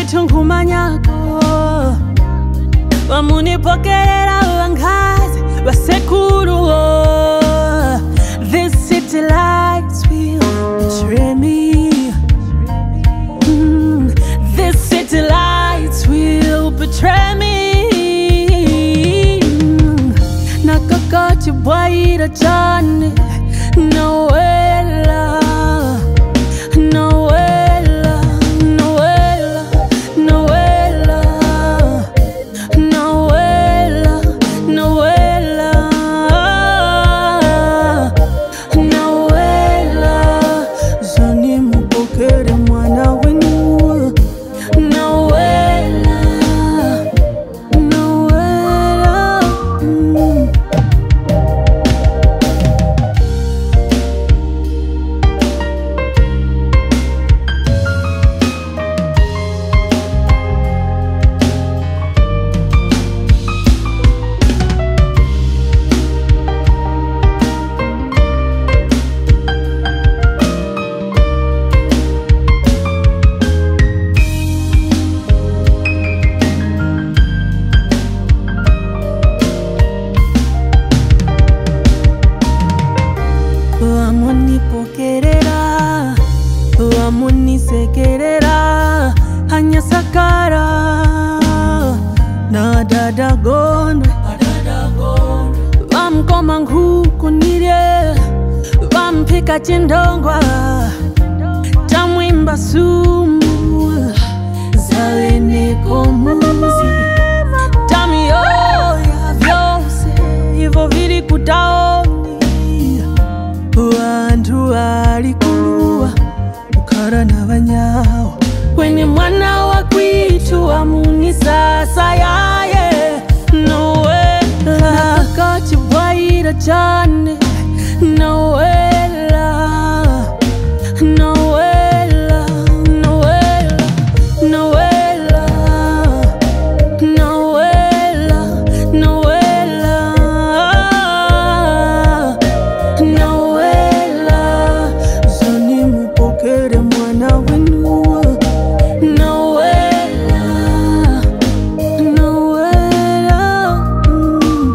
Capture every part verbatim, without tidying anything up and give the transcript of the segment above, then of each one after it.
chungumanyako wamunipokerera wangazi wasekuru. This city lights will betray me. mm, This city lights will betray me. mm, Nakakati bwaira chane Noella, Noella, Noella, Noella, Noella, Noella, Noella, zoni mupokere mwana wenu. Noella, Noella, mm. Wamunipokerera, wamunisekerera, hanya sakara na dada gondwe, wamkoma nguku nirye, wampika chindongwa, tamwimba sumu zawene komuzi, tamioya vyose ivo viri kutaoni. Wandu walikuwa ukara na banyawo kweni mwana wa kwitu wa muni sasa yaye. Noella, nakakati bwaira chane Noella, Noella, Noella, Noella, Noella, Noella, Noella, zoni mupokere mwana wenu. Noella, Noella, mm.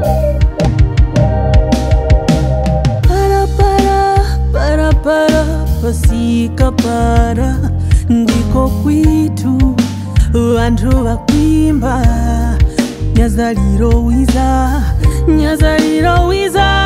Para para, para para, pasika para, ndiko kwitu wandu wakwimba. Nyazaliro wiza, Nyazaliro wiza.